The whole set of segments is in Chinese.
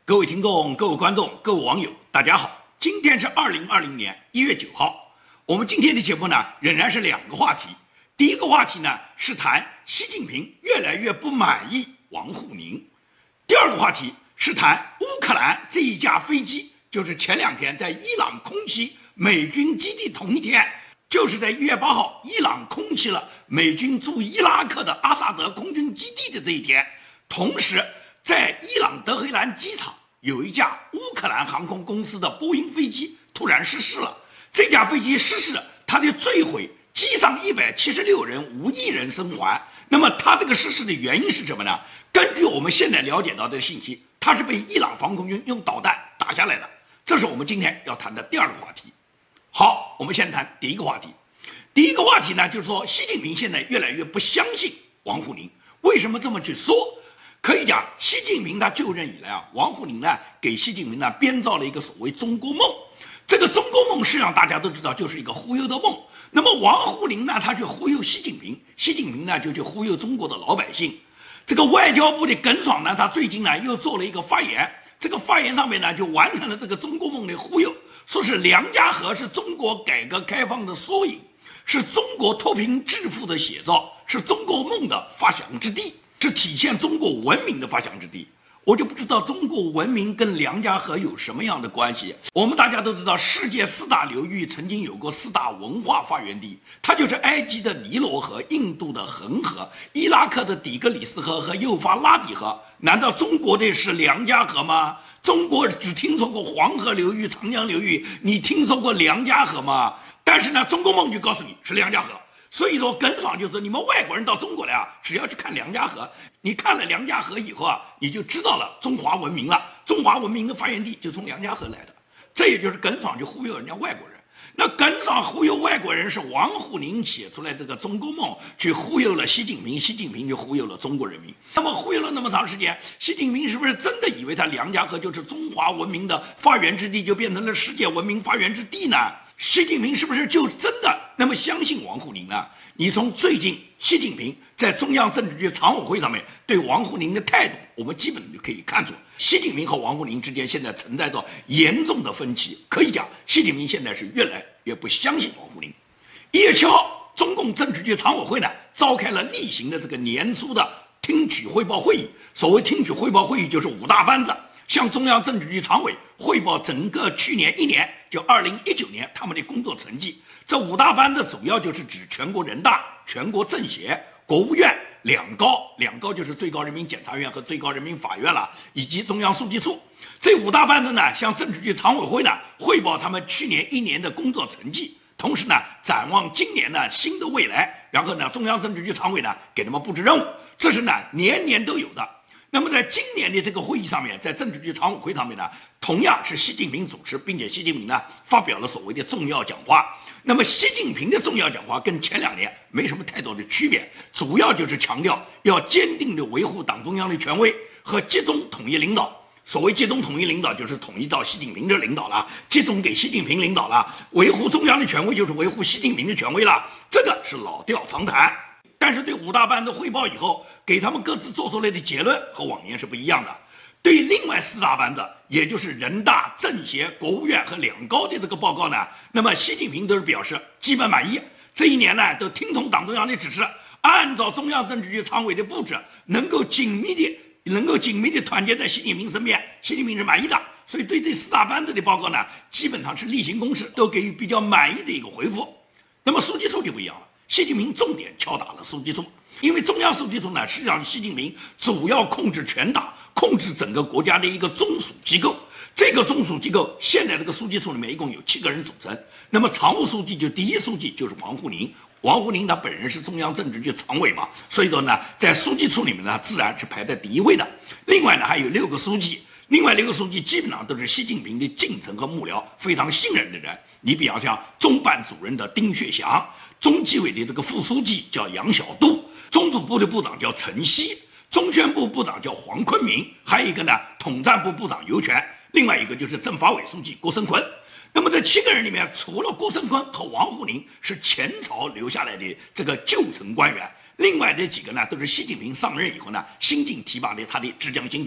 各位听众、各位观众、各位网友，大家好！今天是2020年1月9号。我们今天的节目呢，仍然是两个话题。第一个话题呢，是谈习近平越来越不满意王沪宁；第二个话题是谈乌克兰这一架飞机，就是前两天在伊朗空袭美军基地同一天，就是在1月8号，伊朗空袭了美军驻伊拉克的阿萨德空军基地的这一天，同时在伊朗德黑兰机场有一架乌克兰航空公司的波音飞机突然失事了。这架飞机失事，它的坠毁，机上176人无一人生还。那么它这个失事的原因是什么呢？根据我们现在了解到的信息，它是被伊朗防空军用导弹打下来的。这是我们今天要谈的第二个话题。好，我们先谈第一个话题。第一个话题呢，就是说习近平现在越来越不相信王沪宁。为什么这么去说？可以讲，习近平他就任以来王沪宁呢给习近平呢编造了一个所谓中国梦。这个中国梦实际上大家都知道就是一个忽悠的梦。那么王沪宁呢，他去忽悠习近平，习近平呢就去忽悠中国的老百姓。这个外交部的耿爽呢，他最近呢又做了一个发言，这个发言上面呢就完成了这个中国梦的忽悠，说是梁家河是中国改革开放的缩影，是中国脱贫致富的写照，是中国梦的发祥之地，是体现中国文明的发祥之地。我就不知道中国文明跟梁家河有什么样的关系。我们大家都知道，世界4大流域曾经有过4大文化发源地，它就是埃及的尼罗河、印度的恒河、伊拉克的底格里斯河和幼发拉底河。难道中国的是梁家河吗？中国只听说过黄河流域、长江流域，你听说过梁家河吗？但是呢，中国梦就告诉你是梁家河。所以说耿爽就是你们外国人到中国来只要去看梁家河，你看了梁家河以后你就知道了中华文明了。中华文明的发源地就从梁家河来的，这也就是耿爽就忽悠人家外国人。那耿爽忽悠外国人是王沪宁写出来这个中国梦，去忽悠了习近平，习近平就忽悠了中国人民。那么忽悠了那么长时间，习近平是不是真的以为他梁家河就是中华文明的发源之地，就变成了世界文明发源之地呢？习近平是不是就真的那么相信王沪宁呢？你从最近习近平在中央政治局常委会上面对王沪宁的态度，我们基本就可以看出，习近平和王沪宁之间现在存在着严重的分歧。可以讲，习近平现在是越来越不相信王沪宁。1月7号，中共政治局常委会呢召开了例行的这个年初的听取汇报会议。所谓听取汇报会议，就是5大班子向中央政治局常委汇报整个去年1年，就2019年他们的工作成绩。这5大班子主要就是指全国人大、全国政协、国务院、两高就是最高人民检察院和最高人民法院了，以及中央书记处。这5大班子呢，向政治局常委会呢汇报他们去年1年的工作成绩，同时呢展望今年呢新的未来。然后呢，中央政治局常委呢给他们布置任务，这是呢年年都有的。那么在今年的这个会议上面，在政治局常委会上面呢，同样是习近平主持，并且习近平呢发表了所谓的重要讲话。那么习近平的重要讲话跟前2年没什么太多的区别，主要就是强调要坚定地维护党中央的权威和集中统一领导。所谓集中统一领导，就是统一到习近平这领导了，集中给习近平领导了，维护中央的权威就是维护习近平的权威了，这个是老调常谈。但是对5大班子汇报以后，给他们各自做出来的结论和往年是不一样的。对另外4大班子，也就是人大、政协、国务院和两高的这个报告呢，那么习近平都是表示基本满意。这1年呢，都听从党中央的指示，按照中央政治局常委的布置，能够紧密的团结在习近平身边，习近平是满意的。所以对这4大班子的报告呢，基本上是例行公事，都给予比较满意的一个回复。那么书记处就不一样了。习近平重点敲打了书记处，因为中央书记处呢，实际上习近平主要控制全党、控制整个国家的一个中属机构。这个中属机构现在这个书记处里面一共有7个人组成。那么常务书记就第1书记就是王沪宁，王沪宁他本人是中央政治局常委嘛，所以说呢，在书记处里面呢，自然是排在第1位的。另外呢，还有6个书记。另外6个书记基本上都是习近平的近臣和幕僚，非常信任的人。你比方像中办主任的丁薛祥，中纪委的这个副书记叫杨晓渡，中组部的部长叫陈希，中宣部部长叫黄坤明，还有一个呢统战部部长尤权，另外一个就是政法委书记郭声琨。那么这7个人里面，除了郭声琨和王沪宁是前朝留下来的这个旧臣官员，另外这几个呢都是习近平上任以后呢新晋提拔的他的浙江新军。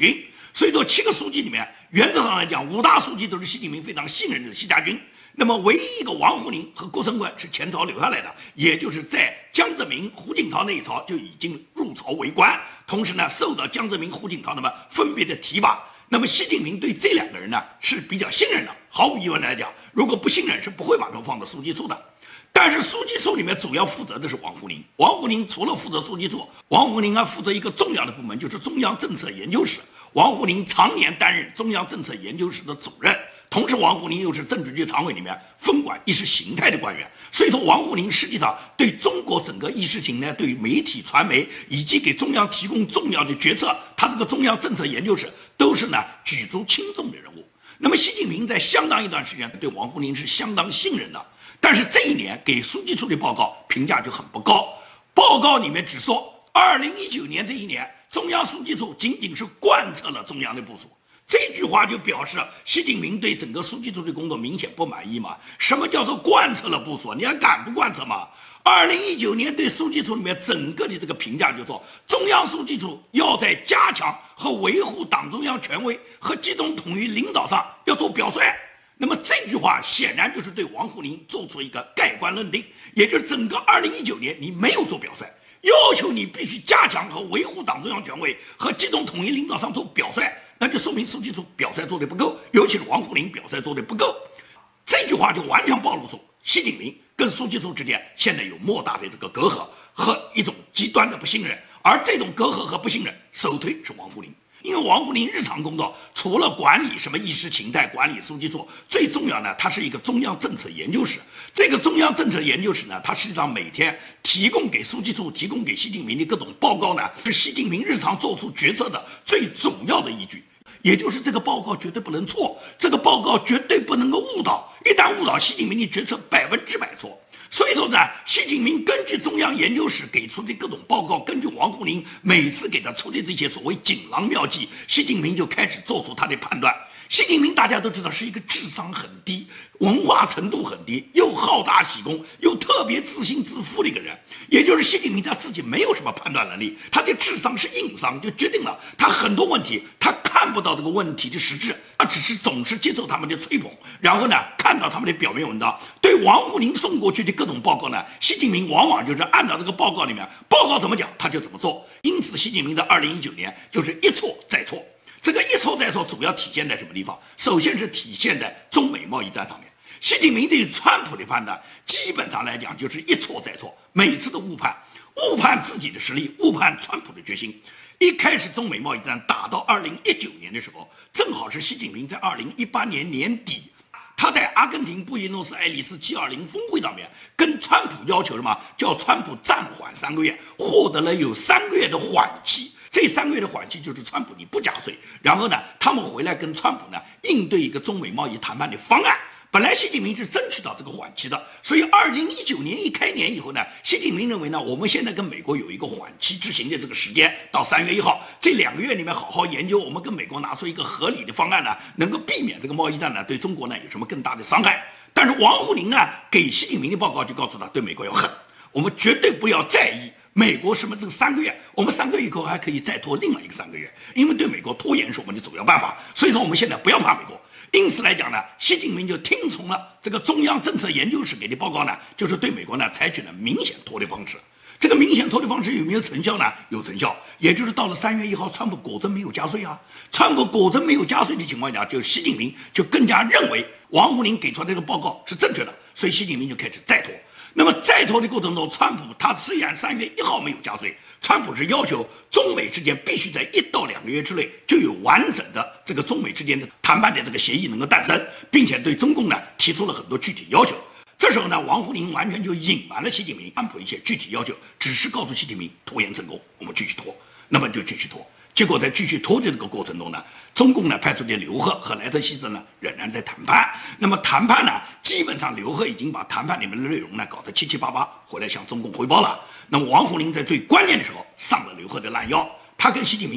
所以说7个书记里面，原则上来讲，5大书记都是习近平非常信任的习家军。那么唯一一个王沪宁和郭成贵是前朝留下来的，也就是在江泽民、胡锦涛那一朝就已经入朝为官，同时呢受到江泽民、胡锦涛那么分别的提拔。那么习近平对这2个人呢是比较信任的，毫无疑问来讲，如果不信任是不会把他们放到书记处的。但是书记处里面主要负责的是王沪宁，王沪宁除了负责书记处，王沪宁还负责一个重要的部门，就是中央政策研究室。王沪宁常年担任中央政策研究室的主任，同时王沪宁又是政治局常委里面分管意识形态的官员，所以说王沪宁实际上对中国整个意识形态、对媒体传媒以及给中央提供重要的决策，他这个中央政策研究室都是举足轻重的人物。那么习近平在相当一段时间对王沪宁是相当信任的，但是这一年给书记处的报告评价就很不高，报告里面只说2019年这一年，中央书记处仅仅是贯彻了中央的部署。这句话就表示习近平对整个书记处的工作明显不满意嘛？什么叫做贯彻了部署？你还敢不贯彻吗？2019年对书记处里面整个的这个评价就说，中央书记处要在加强和维护党中央权威和集中统一领导上要做表率。那么这句话显然就是对王沪宁做出一个盖棺论定，也就是整个2019年你没有做表率，要求你必须加强和维护党中央权威和集中统一领导上做表率，那就说明书记处表率做得不够，尤其是王沪宁表率做得不够。这句话就完全暴露出习近平跟书记处之间现在有莫大的这个隔阂和一种极端的不信任，而这种隔阂和不信任首推是王沪宁。因为王沪宁日常工作除了管理什么意识形态、管理书记处，最重要呢，它是一个中央政策研究室。这个中央政策研究室呢，它实际上每天提供给书记处、提供给习近平的各种报告呢，是习近平日常做出决策的最主要的依据。也就是这个报告绝对不能错，这个报告绝对不能够误导，一旦误导，习近平的决策100%错。所以说呢，习近平根据中央研究室给出的各种报告，根据王沪宁每次给他出的这些所谓锦囊妙计，习近平就开始做出他的判断。习近平大家都知道是一个智商很低、文化程度很低，又好大喜功，又特别自信自负的一个人。也就是习近平他自己没有什么判断能力，他的智商是硬伤，就决定了他很多问题他看不到这个问题的实质，他只是总是接受他们的吹捧，然后呢看到他们的表面文章。对王沪宁送过去的各种报告呢，习近平往往就是按照这个报告里面报告怎么讲他就怎么做。因此习近平在2019年就是一错再错。这个一错再错主要体现在什么地方？首先是体现在中美贸易战上面。习近平对川普的判断基本上来讲就是一错再错，每次都误判自己的实力，误判川普的决心。一开始中美贸易战打到2019年的时候，正好是习近平在2018年年底，他在阿根廷布宜诺斯艾利斯G20峰会上面跟川普要求什么？叫川普暂缓3个月，获得了有3个月的缓期。这3个月的缓期就是川普你不加税，然后呢，他们回来跟川普呢应对一个中美贸易谈判的方案。本来习近平是争取到这个缓期的，所以2019年一开年以后呢，习近平认为呢，我们现在跟美国有一个缓期执行的这个时间，到3月1号，这2个月里面好好研究，我们跟美国拿出一个合理的方案呢，能够避免这个贸易战呢对中国呢有什么更大的伤害。但是王沪宁呢给习近平的报告就告诉他，对美国要狠，我们绝对不要在意美国什么这3个月，我们3个月以后还可以再拖另外一个3个月，因为对美国拖延是我们的主要办法，所以说我们现在不要怕美国。因此来讲呢，习近平就听从了这个中央政策研究室给的报告呢，就是对美国呢采取了明显拖的方式。这个明显拖的方式有没有成效呢？有成效，也就是到了3月1号，川普果真没有加税啊。川普果真没有加税的情况下，就习近平就更加认为王沪宁给出来这个报告是正确的，所以习近平就开始再拖。那么在拖的过程中，川普他虽然3月1号没有加税，川普是要求中美之间必须在1到2个月之内就有完整的这个中美之间的谈判的这个协议能够诞生，并且对中共呢提出了很多具体要求。这时候呢，王沪宁完全就隐瞒了习近平川普一些具体要求，只是告诉习近平拖延成功，我们继续拖，那么就继续拖。结果在继续拖的这个过程中呢，中共呢派出的刘鹤和莱特希泽呢仍然在谈判。那么谈判呢，基本上刘鹤已经把谈判里面的内容呢搞得七七八八，回来向中共汇报了。那么王沪宁在最关键的时候上了刘鹤的烂腰，他跟习近平讲，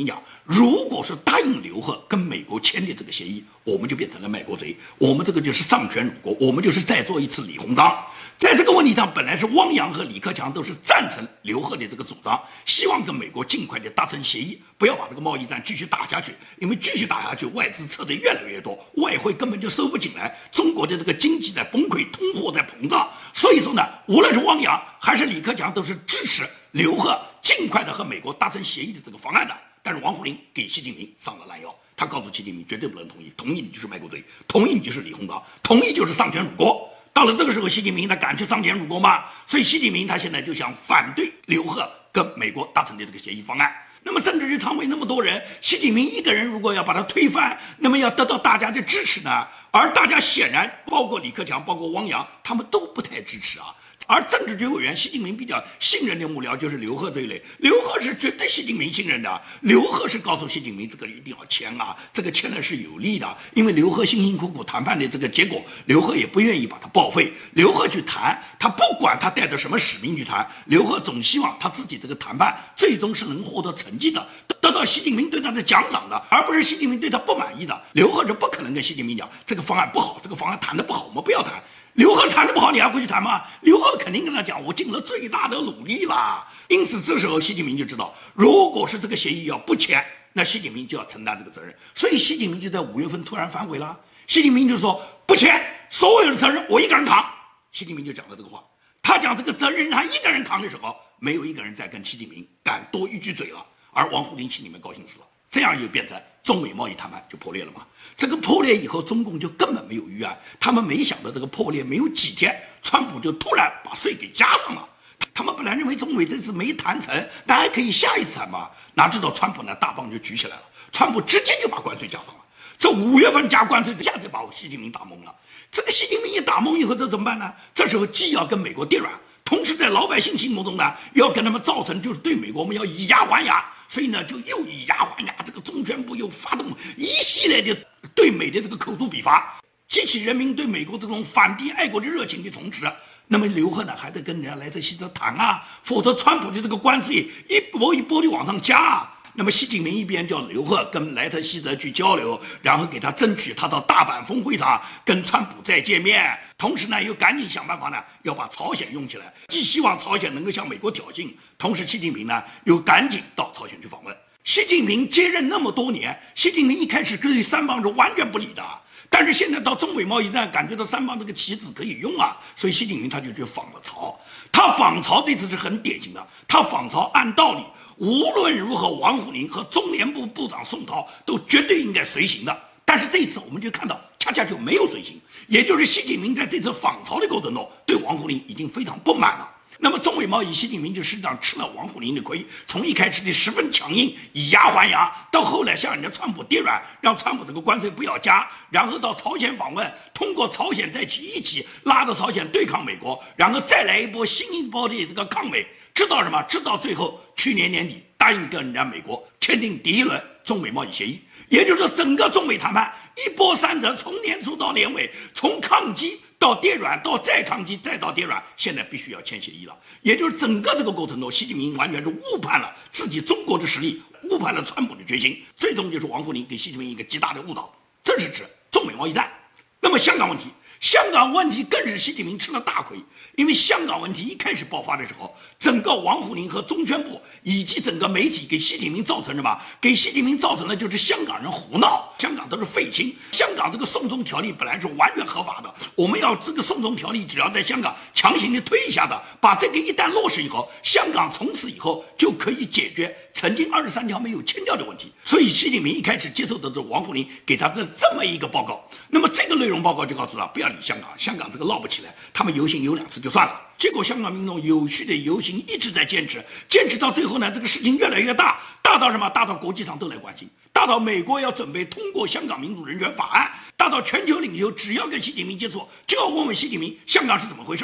如果是答应刘鹤跟美国签的这个协议，我们就变成了卖国贼，我们这个就是丧权辱国，我们就是再做一次李鸿章。在这个问题上，本来是汪洋和李克强都是赞成刘鹤的这个主张，希望跟美国尽快的达成协议，不要把这个贸易战继续打下去，因为继续打下去，外资撤的越来越多，外汇根本就收不进来，中国的这个经济在崩溃，通货在膨胀。所以说呢，无论是汪洋还是李克强，都是支持刘鹤尽快的和美国达成协议的这个方案的。但是王沪宁给习近平上了拦腰，他告诉习近平绝对不能同意，同意你就是卖国贼，同意你就是李鸿章，同意就是丧权辱国。到了这个时候，习近平他敢去丧权辱国吗？所以习近平他现在就想反对刘鹤跟美国达成的这个协议方案。那么政治局常委那么多人，习近平一个人如果要把它推翻，那么要得到大家的支持呢？而大家显然包括李克强，包括汪洋，他们都不太支持啊。而政治局委员习近平比较信任的幕僚就是刘鹤这一类，刘鹤是绝对习近平信任的，刘鹤是告诉习近平这个一定要签啊，这个签了是有利的，因为刘鹤辛辛苦苦谈判的这个结果，刘鹤也不愿意把它报废。刘鹤去谈，他不管他带着什么使命去谈，刘鹤总希望他自己这个谈判最终是能获得成绩的，得到习近平对他的奖赏的，而不是习近平对他不满意的。刘鹤是不可能跟习近平讲这个方案不好，这个方案谈得不好，我们不要谈。刘鹤谈得不好，你还会去谈吗？刘鹤肯定跟他讲，我尽了最大的努力了。因此，这时候习近平就知道，如果是这个协议要不签，那习近平就要承担这个责任。所以，习近平就在5月份突然反悔了。习近平就说不签，所有的责任我一个人扛。习近平就讲了这个话。他讲这个责任他一个人扛的时候，没有一个人再跟习近平敢多一句嘴了。而王沪宁心里面高兴死了。这样就变成中美贸易谈判就破裂了嘛。这个破裂以后，中共就根本没有预案，他们没想到这个破裂没有几天，川普就突然把税给加上了。他们本来认为中美这次没谈成，那还可以下一次谈嘛，哪知道川普呢大棒就举起来了，川普直接就把关税加上了。这5月份加关税，一下就把习近平打懵了。这个习近平一打懵以后，这怎么办呢？这时候既要跟美国跌软，同时在老百姓心目中呢，要跟他们造成就是对美国我们要以牙还牙。所以呢，就又以牙还牙，这个中宣部又发动一系列的对美的这个口诛笔伐，激起人民对美国这种反帝爱国的热情的同时，那么刘鹤呢还得跟人家莱特希泽谈啊，否则川普的这个关税一波一波的往上加啊。那么习近平一边叫刘鹤跟莱特希泽去交流，然后给他争取他到大阪峰会上跟川普再见面，同时呢又赶紧想办法呢要把朝鲜用起来，既希望朝鲜能够向美国挑衅，同时习近平呢又赶紧到朝鲜去访问。习近平接任那么多年，习近平一开始对三邦是完全不理的，但是现在到中美贸易战，感觉到三邦这个棋子可以用啊，所以习近平他就去访了朝。他访朝这次是很典型的，他访朝按道理无论如何，王沪宁和中联部部长宋涛都绝对应该随行的。但是这一次我们就看到，恰恰就没有随行，也就是习近平在这次访朝的过程中，对王沪宁已经非常不满了。那么中美贸易，习近平就实际上吃了王沪宁的亏，从一开始的十分强硬，以牙还牙，到后来向人家川普跌软，让川普这个关税不要加，然后到朝鲜访问，通过朝鲜再去一起拉着朝鲜对抗美国，然后再来一波新一波的这个抗美，直到什么？直到最后去年年底答应跟人家美国签订第一轮中美贸易协议，也就是说整个中美谈判一波三折，从年初到年尾，从抗击到跌软，到再抗击，再到跌软，现在必须要签协议了。也就是整个这个过程中，习近平完全是误判了自己中国的实力，误判了川普的决心，最终就是王沪宁给习近平一个极大的误导。这是指中美贸易战。那么香港问题，香港问题更是习近平吃了大亏，因为香港问题一开始爆发的时候，整个王沪宁和中宣部以及整个媒体给习近平造成什么？给习近平造成了就是香港人胡闹，香港都是废青，香港这个送中条例本来是完全合法的，我们要这个送中条例只要在香港强行的推一下的，把这个一旦落实以后，香港从此以后就可以解决曾经23条没有签掉的问题。所以习近平一开始接受的是王沪宁给他的这么一个报告，那么这个内容报告就告诉他不要理香港，香港这个闹不起来，他们游行有2次就算了。结果香港民众有序的游行一直在坚持到最后呢，这个事情越来越大，大到什么？大到国际上都来关心，大到美国要准备通过香港民主人权法案，大到全球领袖只要跟习近平接触，就要问问习近平香港是怎么回事。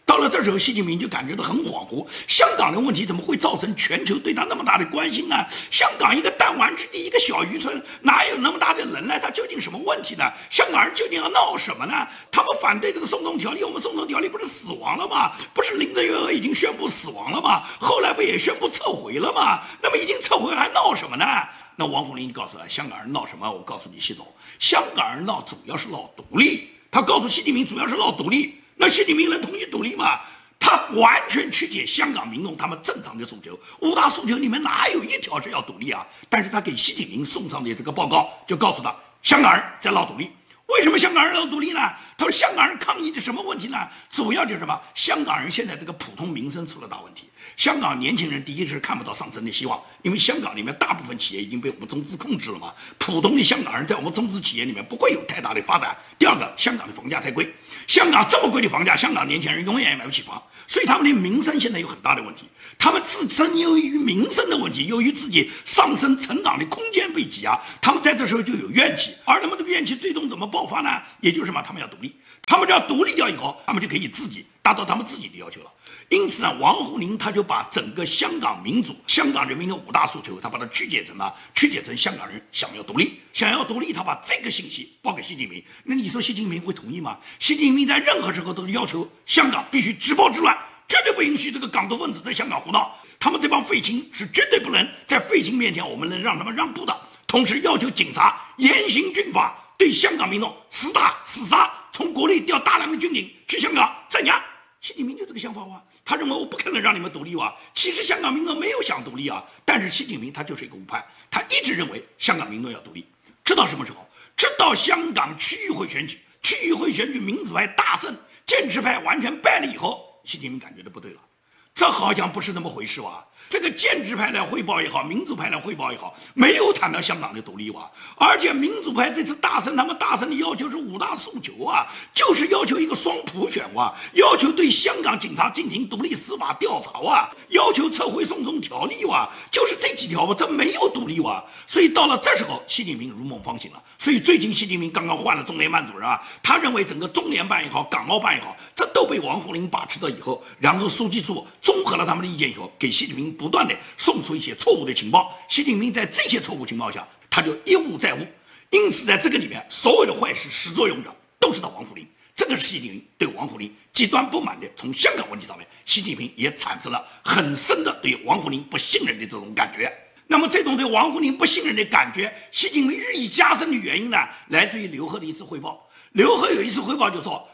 到了这时候，习近平就感觉到很恍惚，香港的问题怎么会造成全球对他那么大的关心呢？香港一个弹丸之地，一个小渔村，哪有那么大的能耐？它究竟什么问题呢？香港人究竟要闹什么呢？他们反对这个送中条例，我们送中条例不是死亡了吗？不是林郑月娥已经宣布死亡了吗？后来不也宣布撤回了吗？那么已经撤回还闹什么呢？那王沪宁就告诉他，香港人闹什么？我告诉你，习总，香港人闹主要是闹独立。他告诉习近平，主要是闹独立。那习近平能同意独立吗？他完全曲解香港民众他们正常的诉求，五大诉求里面哪有一条是要独立啊？但是他给习近平送上的这个报告就告诉他，香港人在闹独立。为什么香港人要独立呢？他说香港人抗议的什么问题呢？主要就是什么？香港人现在这个普通民生出了大问题。香港年轻人第一是看不到上升的希望，因为香港里面大部分企业已经被我们中资控制了嘛，普通的香港人在我们中资企业里面不会有太大的发展。第二个，香港的房价太贵，香港这么贵的房价，香港年轻人永远也买不起房，所以他们的民生现在有很大的问题。他们自身由于民生的问题，由于自己上升成长的空间被挤压，他们在这时候就有怨气，而他们这个怨气最终怎么爆发呢？也就是什么？他们要独立，他们只要独立掉以后，他们就可以自己达到他们自己的要求了。因此呢，王沪宁他就把整个香港民主、香港人民的五大诉求，他把它曲解成了香港人想要独立，他把这个信息报给习近平。那你说习近平会同意吗？习近平在任何时候都要求香港必须直暴直乱，绝对不允许这个港独分子在香港胡闹。他们这帮废青是绝对不能在废青面前我们能让他们让步的。同时要求警察严刑峻法，对香港民众死打死杀，从国内调大量的军警去香港镇压。习近平就这个想法哇，他认为我不可能让你们独立哇。其实香港民众没有想独立啊，但是习近平他就是一个误判，他一直认为香港民众要独立，直到什么时候？直到香港区议会选举，区议会选举民主派大胜，建制派完全败了以后，习近平感觉到不对了，这好像不是那么回事哇。这个建制派来汇报也好，民主派来汇报也好，没有谈到香港的独立哇。而且民主派这次大胜，他们大胜的要求是五大诉求啊，就是要求一个双普选哇，要求对香港警察进行独立司法调查哇，要求撤回送中条例哇，就是这几条哇，这没有独立哇。所以到了这时候，习近平如梦方醒了。所以最近习近平刚刚换了中联办主任啊，他认为整个中联办也好，港澳办也好，这都被王沪宁把持了以后，然后书记处综合了他们的意见以后，给习近平不断的送出一些错误的情报。习近平在这些错误情报下，他就一误再误。因此在这个里面，所有的坏事始作俑者都是他王沪宁。这个是习近平对王沪宁极端不满的。从香港问题上面，习近平也产生了很深的对王沪宁不信任的这种感觉。那么这种对王沪宁不信任的感觉，习近平日益加深的原因呢，来自于刘鹤的一次汇报。刘鹤有一次汇报就说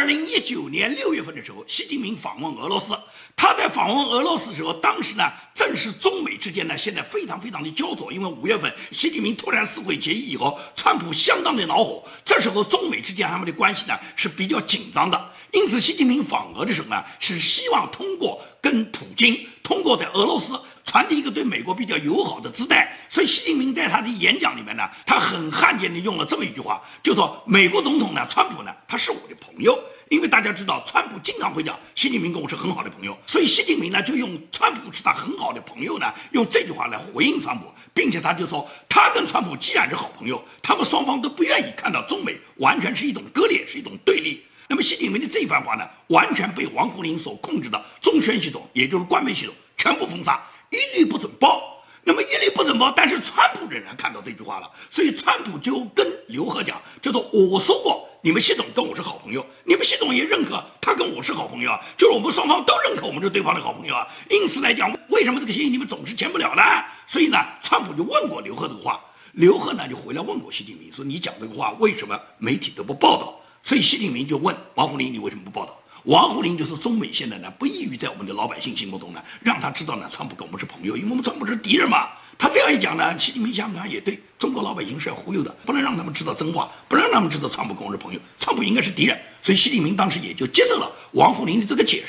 ，2019年6月份的时候，习近平访问俄罗斯。他在访问俄罗斯的时候，当时呢正是中美之间呢现在非常的焦灼，因为5月份习近平突然撕毁协议以后，川普相当的恼火，这时候中美之间他们的关系呢是比较紧张的。因此习近平访俄的时候呢，是希望通过跟普京，通过在俄罗斯传递一个对美国比较友好的姿态。所以习近平在他的演讲里面呢，他很罕见的用了这么一句话，就说美国总统呢，川普呢，他是我的朋友。因为大家知道，川普经常会讲习近平跟我是很好的朋友，所以习近平呢就用川普是他很好的朋友呢，用这句话来回应川普，并且他就说，他跟川普既然是好朋友，他们双方都不愿意看到中美完全是一种割裂，是一种对立。那么习近平的这一番话呢，完全被王沪宁所控制的中宣系统，也就是官媒系统全部封杀，一律不准报。那么一律不准报，但是川普仍然看到这句话了，所以川普就跟刘鹤讲，就说我说过你们习总跟我是好朋友，你们习总也认可他跟我是好朋友啊，就是我们双方都认可我们是对方的好朋友啊。因此来讲，为什么这个协议你们总是签不了呢？所以呢，川普就问过刘鹤这个话，刘鹤呢就回来问过习近平，说你讲这个话为什么媒体都不报道？所以习近平就问王沪宁，你为什么不报道？王沪宁就是中美现在呢不易于在我们的老百姓心目中呢让他知道呢川普跟我们是朋友，因为我们川普是敌人嘛。他这样一讲呢，习近平想想也对，中国老百姓是要忽悠的，不能让他们知道真话，不让他们知道川普跟我是朋友，川普应该是敌人。所以习近平当时也就接受了王沪宁的这个解释。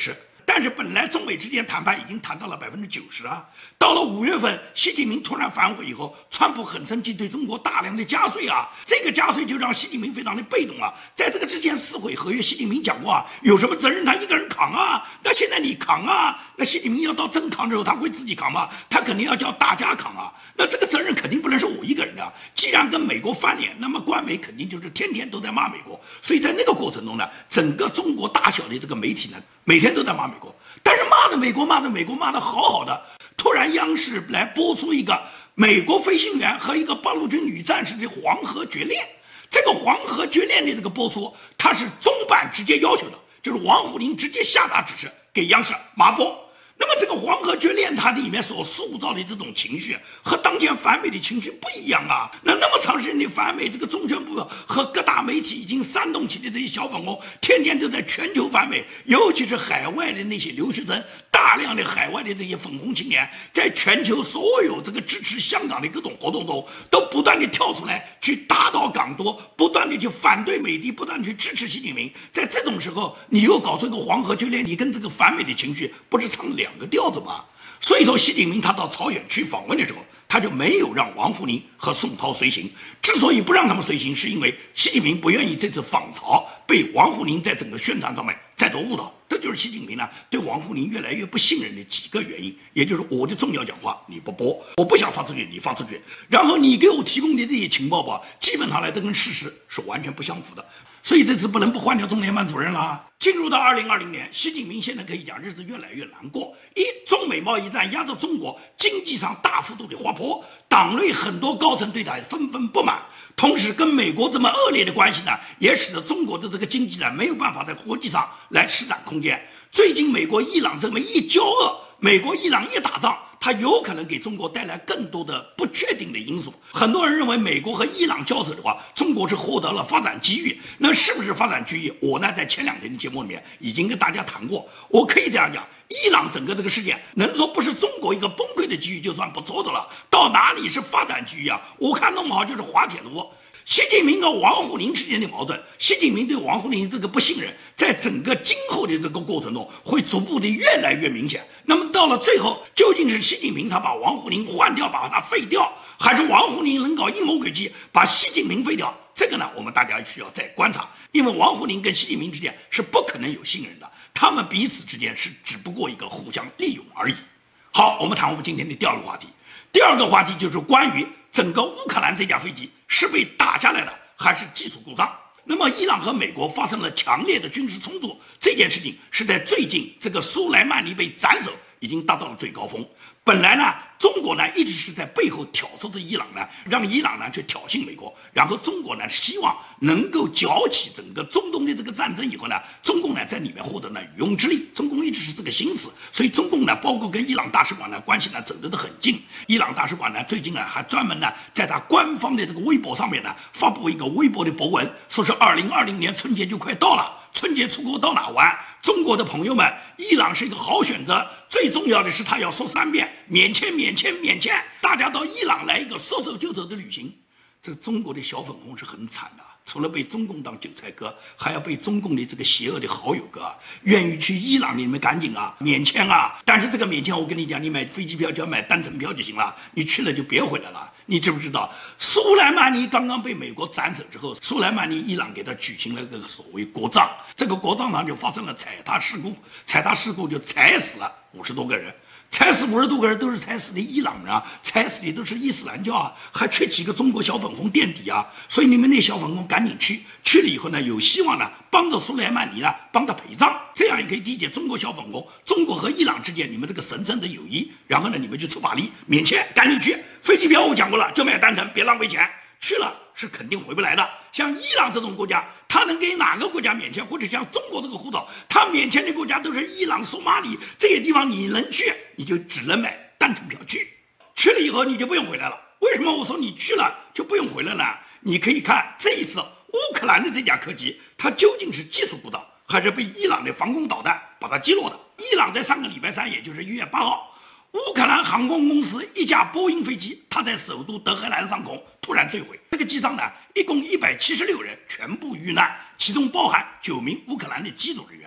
但是本来中美之间谈判已经谈到了90%啊，到了5月份，习近平突然反悔以后，川普很生气，对中国大量的加税啊，这个加税就让习近平非常的被动啊。在这个之前撕毁合约，习近平讲过啊，有什么责任他一个人扛啊？那现在你扛啊？那习近平要到真扛之后，他会自己扛吗？他肯定要叫大家扛啊。那这个责任肯定不能是我一个人的。既然跟美国翻脸，那么官媒肯定就是天天都在骂美国。所以在那个过程中呢，整个中国大小的这个媒体呢，每天都在骂美国。但是骂的美国骂的好好的，突然央视来播出一个美国飞行员和一个八路军女战士的黄河决裂。这个黄河决裂的这个播出，它是中办直接要求的，就是王沪宁直接下达指示给央视麻播。那么这个黄河决裂它里面所塑造的这种情绪和当前反美的情绪不一样啊。那么长时间的反美，这个中宣部和各大媒体已经煽动起的这些小粉红，天天都在全球反美，尤其是海外的那些留学生，大量的海外的这些粉红青年，在全球所有这个支持香港的各种活动中，都不断的跳出来去打倒港独，不断的去反对美帝，不断的去支持习近平。在这种时候，你又搞出一个黄河决裂，你跟这个反美的情绪不是唱两个调子吗？所以说，习近平他到朝鲜去访问的时候，他就没有让王沪宁和宋涛随行。之所以不让他们随行，是因为习近平不愿意这次访朝被王沪宁在整个宣传上面再做误导。这就是习近平呢对王沪宁越来越不信任的几个原因。也就是我的重要讲话你不播，我不想发出去你发出去，然后你给我提供的这些情报吧，基本上来都跟事实是完全不相符的。所以这次不能不换掉中联办主任啦。进入到2020年，习近平现在可以讲日子越来越难过。中美贸易战压着中国经济上大幅度的滑坡，党内很多高层对他纷纷不满，同时跟美国这么恶劣的关系呢，也使得中国的这个经济呢没有办法在国际上来施展空间。最近美国伊朗这么一交恶，美国伊朗一打仗，它有可能给中国带来更多的不确定的因素。很多人认为美国和伊朗交手的话，中国是获得了发展机遇。那是不是发展机遇？我呢在前2天的节目里面已经跟大家谈过。我可以这样讲，伊朗整个这个事件能说不是中国一个崩溃的机遇就算不错的了。到哪里是发展机遇啊？我看弄不好就是滑铁卢。习近平和王沪宁之间的矛盾，习近平对王沪宁这个不信任，在整个今后的这个过程中会逐步的越来越明显。那么到了最后，究竟是习近平他把王沪宁换掉，把他废掉，还是王沪宁能搞阴谋诡计把习近平废掉？这个呢，我们大家需要再观察。因为王沪宁跟习近平之间是不可能有信任的，他们彼此之间是只不过一个互相利用而已。好，我们谈我们今天的第二个话题。第二个话题就是关于整个乌克兰这架飞机是被打下来的还是技术故障。那么伊朗和美国发生了强烈的军事冲突，这件事情是在最近这个苏莱曼尼被斩首已经达到了最高峰。本来呢，中国呢一直是在背后挑唆着伊朗呢，让伊朗呢去挑衅美国，然后中国呢希望能够搅起整个中东的这个战争以后呢，中共呢在里面获得了渔翁之利。中共一直是这个心思，所以中共呢包括跟伊朗大使馆呢关系呢走得都很近。伊朗大使馆呢最近呢还专门呢在他官方的这个微博上面呢发布一个微博的博文，说是2020年春节就快到了，春节出国到哪玩？中国的朋友们，伊朗是一个好选择。最重要的是，他要说3遍免签，免签，免签。大家到伊朗来一个说走就走的旅行。这中国的小粉红是很惨的，除了被中共当韭菜割，还要被中共的这个邪恶的好友割。愿意去伊朗的你们赶紧啊，免签啊！但是这个免签，我跟你讲，你买飞机票就要买单程票就行了，你去了就别回来了。你知不知道，苏莱曼尼刚刚被美国斩首之后，苏莱曼尼伊朗给他举行了个所谓国葬，这个国葬上就发生了踩踏事故，踩踏事故就踩死了50多个人。踩死50多个人都是踩死的伊朗人啊，踩死的都是伊斯兰教啊，还缺几个中国小粉红垫底啊。所以你们那小粉红赶紧去了以后呢，有希望呢帮着苏莱曼尼呢帮他陪葬，这样也可以理解中国小粉红，中国和伊朗之间你们这个神圣的友谊。然后呢，你们就出把力，免签赶紧去，飞机票我讲过了，就买单程，别浪费钱。去了是肯定回不来的。像伊朗这种国家，他能给哪个国家免签？或者像中国这个护照，他免签的国家都是伊朗、索马里这些地方，你能去，你就只能买单程票去。去了以后你就不用回来了。为什么我说你去了就不用回来呢？你可以看这一次乌克兰的这架客机，它究竟是技术故障，还是被伊朗的防空导弹把它击落的？伊朗在上个礼拜3，也就是1月8号。乌克兰航空公司一架波音飞机，它在首都德黑兰上空突然坠毁。这个机上呢，一共176人全部遇难，其中包含9名乌克兰的机组人员。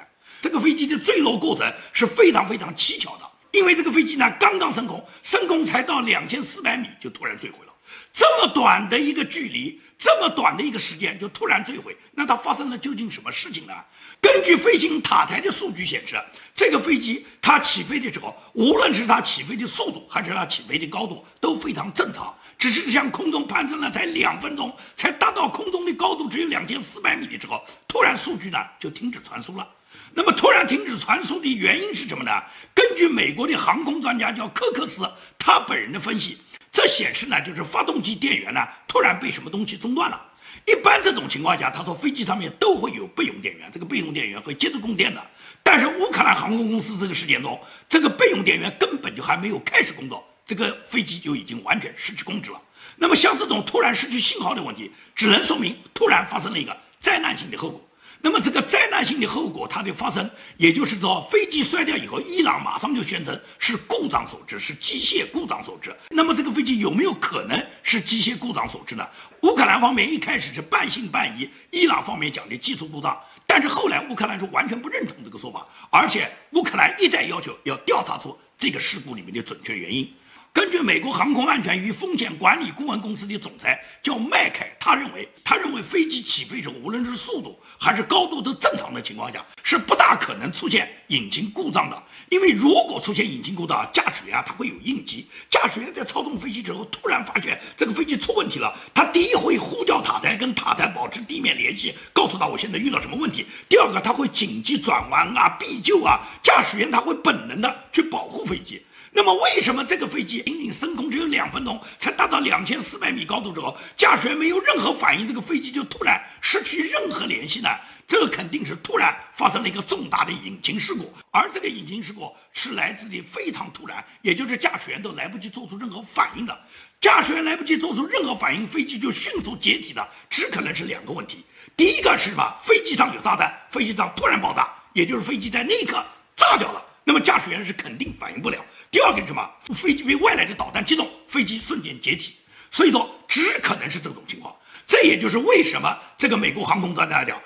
这个飞机的坠落过程是非常非常蹊跷的，因为这个飞机呢刚刚升空，升空才到2400米就突然坠毁了。这么短的一个距离，这么短的一个时间就突然坠毁，那它发生了究竟什么事情呢？根据飞行塔台的数据显示，这个飞机它起飞的时候，无论是它起飞的速度还是它起飞的高度都非常正常，只是向空中攀升了才2分钟，才达到空中的高度只有2400米的时候，突然数据呢就停止传输了。那么突然停止传输的原因是什么呢？根据美国的航空专家叫科克斯他本人的分析，这显示呢就是发动机电源呢突然被什么东西中断了。一般这种情况下，他说飞机上面都会有备用电源，这个备用电源会接着供电的。但是乌克兰航空公司这个事件中，这个备用电源根本就还没有开始工作，这个飞机就已经完全失去控制了。那么像这种突然失去信号的问题，只能说明突然发生了一个灾难性的后果。那么这个灾难性的后果它的发生，也就是说飞机摔掉以后，伊朗马上就宣称是故障所致，是机械故障所致。那么这个飞机有没有可能是机械故障所致呢？乌克兰方面一开始是半信半疑，伊朗方面讲的技术故障，但是后来乌克兰是完全不认同这个说法，而且乌克兰一再要求要调查出这个事故里面的准确原因。根据美国航空安全与风险管理顾问公司的总裁叫麦凯，他认为飞机起飞时无论是速度还是高度都正常的情况下，是不大可能出现引擎故障的。因为如果出现引擎故障，驾驶员他会有应急，驾驶员在操纵飞机之后突然发现这个飞机出问题了，他第一会呼叫塔台，跟塔台保持地面联系，告诉他我现在遇到什么问题。第二个，他会紧急转弯啊、避救啊，驾驶员他会本能的去保护飞机。那么为什么这个飞机仅仅升空只有2分钟，才达到2400米高度之后，驾驶员没有任何反应，这个飞机就突然失去任何联系呢？这个肯定是突然发生了一个重大的引擎事故，而这个引擎事故是来自于非常突然，也就是驾驶员都来不及做出任何反应的。驾驶员来不及做出任何反应，飞机就迅速解体的，只可能是2个问题。第一个是什么？飞机上有炸弹，飞机上突然爆炸，也就是飞机在那一刻炸掉了。那么驾驶员是肯定反应不了。第二个是什么？飞机被外来的导弹击中，飞机瞬间解体。所以说，只可能是这种情况。这也就是为什么这个美国航空专家讲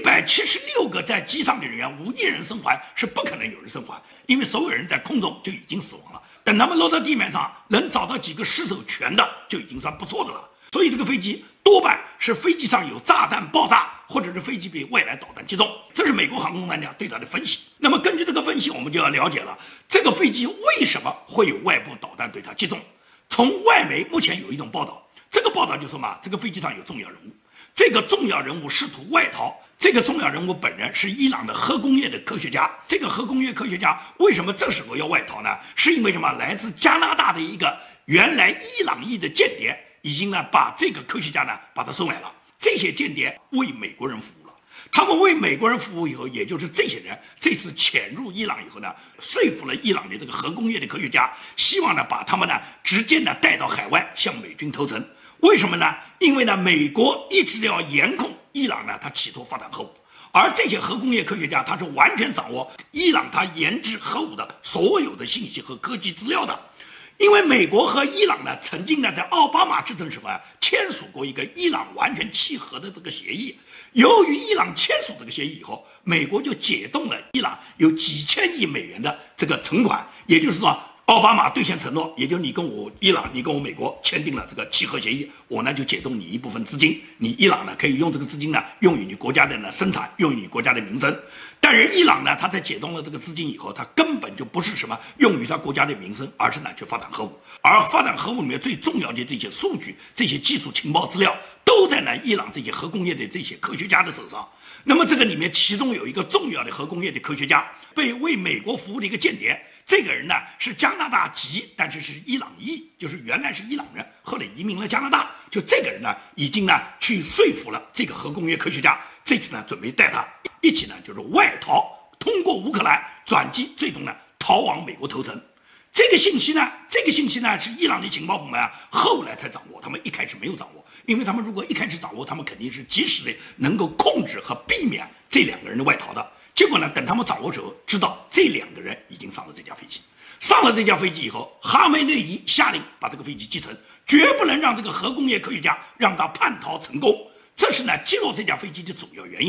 ，176个在机上的人员无一人生还，是不可能有人生还，因为所有人在空中就已经死亡了。等他们落到地面上，能找到几个尸首全的，就已经算不错的了。所以这个飞机多半是飞机上有炸弹爆炸，或者是飞机被外来导弹击中，这是美国航空专家对它的分析。那么根据这个分析，我们就要了解了这个飞机为什么会有外部导弹对它击中。从外媒目前有一种报道，这个报道就说嘛，这个飞机上有重要人物，这个重要人物试图外逃。这个重要人物本人是伊朗的核工业的科学家。这个核工业科学家为什么这时候要外逃呢？是因为什么？来自加拿大的一个原来伊朗裔的间谍已经呢把这个科学家呢把他收买了。这些间谍为美国人服务了，他们为美国人服务以后，也就是这些人这次潜入伊朗以后呢，说服了伊朗的这个核工业的科学家，希望呢把他们呢直接呢带到海外向美军投诚。为什么呢？因为呢美国一直要严控伊朗呢，他企图发展核武，而这些核工业科学家他是完全掌握伊朗他研制核武的所有的信息和科技资料的。因为美国和伊朗呢，曾经呢在奥巴马执政时候啊，签署过一个伊朗完全弃核的这个协议。由于伊朗签署这个协议以后，美国就解冻了伊朗有几千亿美元的这个存款，也就是说，奥巴马兑现承诺，也就是你跟我伊朗，你跟我美国签订了这个弃核协议，我呢就解冻你一部分资金，你伊朗呢可以用这个资金呢用于你国家的呢生产，用于你国家的民生。但是伊朗呢，他在解冻了这个资金以后，他根本就不是什么用于他国家的民生，而是呢去发展核武。而发展核武里面最重要的这些数据、这些技术情报资料，都在呢伊朗这些核工业的这些科学家的手上。那么这个里面，其中有一个重要的核工业的科学家，被为美国服务的一个间谍。这个人呢是加拿大籍，但是是伊朗裔，就是原来是伊朗人，后来移民了加拿大。就这个人呢，已经呢去说服了这个核工业科学家，这次呢准备带他一起呢就是外逃，通过乌克兰转机，最终呢逃往美国投诚。这个信息呢是伊朗的情报部门啊后来才掌握，他们一开始没有掌握，因为他们如果一开始掌握，他们肯定是及时的能够控制和避免这2个人的外逃的。结果呢，等他们掌握时候，知道这2个人已经上了这架飞机。上了这架飞机以后，哈梅内伊下令把这个飞机击沉，绝不能让这个核工业科学家让他叛逃成功。这是呢击落这架飞机的主要原因。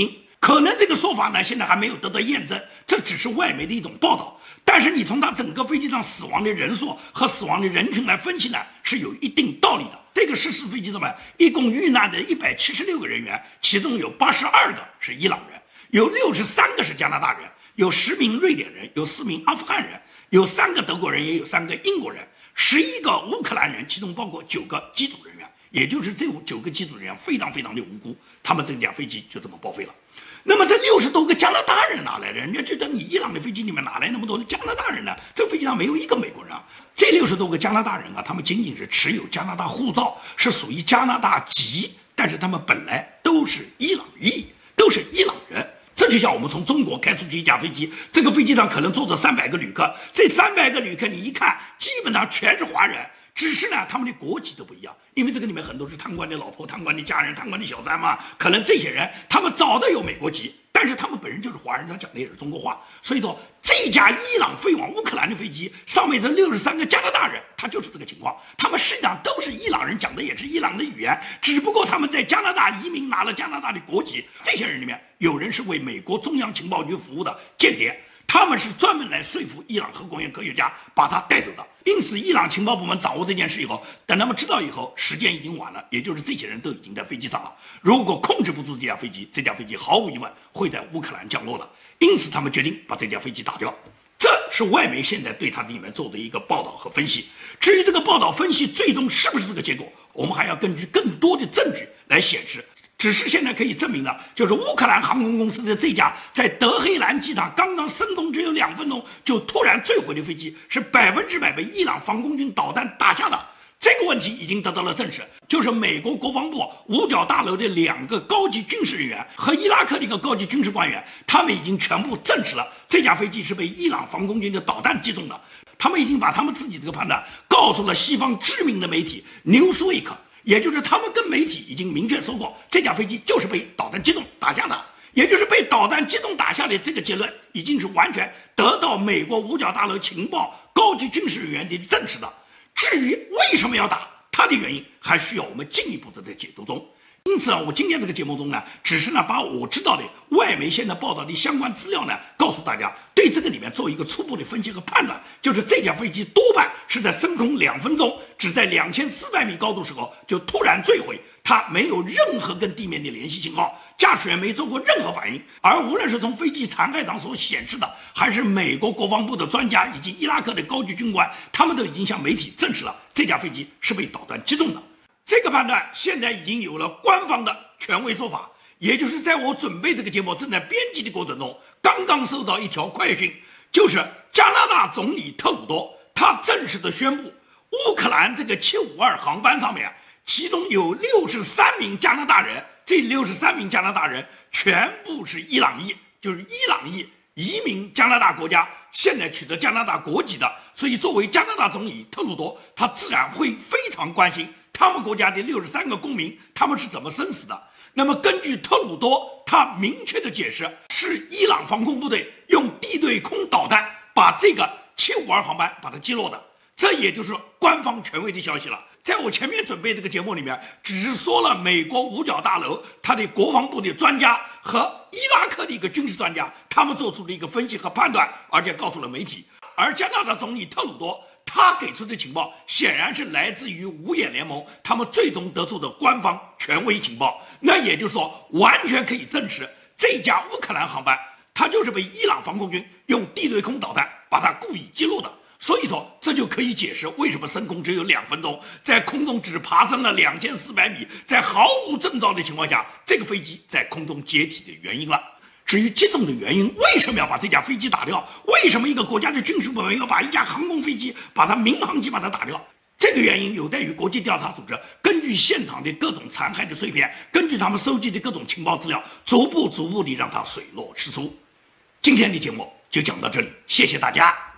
可能这个说法呢，现在还没有得到验证，这只是外媒的一种报道。但是你从它整个飞机上死亡的人数和死亡的人群来分析呢，是有一定道理的。这个失事飞机上面一共遇难的176个人员，其中有82个是伊朗人，有63个是加拿大人，有10名瑞典人，有4名阿富汗人，有3个德国人，也有3个英国人，11个乌克兰人，其中包括9个机组人员。也就是这9个机组人员非常的无辜，他们这架飞机就这么报废了。那么这60多个加拿大人哪来的？人家觉得你伊朗的飞机里面哪来那么多的加拿大人呢？这飞机上没有一个美国人啊！这60多个加拿大人啊，他们仅仅是持有加拿大护照，是属于加拿大籍，但是他们本来都是伊朗裔，都是伊朗人。这就像我们从中国开出去一架飞机，这个飞机上可能坐着300个旅客，这300个旅客你一看，基本上全是华人。只是呢，他们的国籍都不一样，因为这个里面很多是贪官的老婆、贪官的家人、贪官的小三嘛。可能这些人他们早都有美国籍，但是他们本人就是华人，他讲的也是中国话。所以说，这架伊朗飞往乌克兰的飞机上面这63个加拿大人，他就是这个情况。他们实际上都是伊朗人，讲的也是伊朗的语言，只不过他们在加拿大移民，拿了加拿大的国籍。这些人里面有人是为美国中央情报局服务的间谍。他们是专门来说服伊朗核工业科学家把他带走的，因此伊朗情报部门掌握这件事以后，等他们知道以后，时间已经晚了，也就是这些人都已经在飞机上了。如果控制不住这架飞机，这架飞机毫无疑问会在乌克兰降落的，因此他们决定把这架飞机打掉。这是外媒现在对它里面做的一个报道和分析。至于这个报道分析最终是不是这个结果，我们还要根据更多的证据来显示。只是现在可以证明的，就是乌克兰航空公司的这架在德黑兰机场刚刚升空只有2分钟就突然坠毁的飞机，是100%被伊朗防空军导弹打下的。这个问题已经得到了证实，就是美国国防部五角大楼的2个高级军事人员和伊拉克的一个高级军事官员，他们已经全部证实了这架飞机是被伊朗防空军的导弹击中的。他们已经把他们自己这个判断告诉了西方知名的媒体 Newsweek。也就是他们跟媒体已经明确说过，这架飞机就是被导弹击中打下的，也就是被导弹击中打下的这个结论，已经是完全得到美国五角大楼情报高级军事人员的证实的。至于为什么要打，它的原因还需要我们进一步的在解读中。因此我今天这个节目中呢，只是把我知道的外媒现在报道的相关资料呢，告诉大家，对这个里面做一个初步的分析和判断，就是这架飞机多半是在升空2分钟，只在2400米高度时候就突然坠毁，它没有任何跟地面的联系信号，驾驶员没做过任何反应，而无论是从飞机残骸上所显示的，还是美国国防部的专家以及伊拉克的高级军官，他们都已经向媒体证实了这架飞机是被导弹击中的。这个判断现在已经有了官方的权威说法，也就是在我准备这个节目正在编辑的过程中，刚刚收到一条快讯，就是加拿大总理特鲁多他正式的宣布，乌克兰这个752航班上面，其中有63名加拿大人，这63名加拿大人全部是伊朗裔，就是伊朗裔移民加拿大国家，现在取得加拿大国籍的，所以作为加拿大总理特鲁多，他自然会非常关心他们国家的63个公民，他们是怎么生死的。那么根据特鲁多他明确的解释，是伊朗防空部队用地对空导弹把这个752航班把它击落的，这也就是官方权威的消息了。在我前面准备这个节目里面，只是说了美国五角大楼他的国防部的专家和伊拉克的一个军事专家，他们做出了一个分析和判断，而且告诉了媒体。而加拿大总理特鲁多他给出的情报显然是来自于五眼联盟他们最终得出的官方权威情报，那也就是说完全可以证实这架乌克兰航班它就是被伊朗防空军用地对空导弹把它故意击落的。所以说这就可以解释为什么升空只有2分钟，在空中只爬升了2400米，在毫无征兆的情况下，这个飞机在空中解体的原因了。至于击中的原因，为什么要把这架飞机打掉？为什么一个国家的军事部门要把一架航空飞机，把它民航机把它打掉？这个原因有待于国际调查组织根据现场的各种残骸的碎片，根据他们收集的各种情报资料，逐步地让它水落石出。今天的节目就讲到这里，谢谢大家。